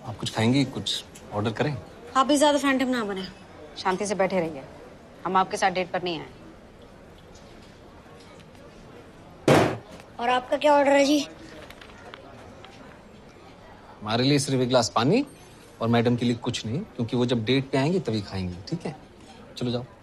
आप कुछ खाएंगी? कुछ ऑर्डर करें? आप भी ज्यादा फैंटम ना बने, शांति से बैठे रहिए, हम आपके साथ डेट पर नहीं आए। और आपका क्या ऑर्डर है जी? हमारे लिए सिर्फ एक गिलास पानी और मैडम के लिए कुछ नहीं, क्योंकि वो जब डेट पे आएंगी तभी खाएंगी। ठीक है, चलो जाओ।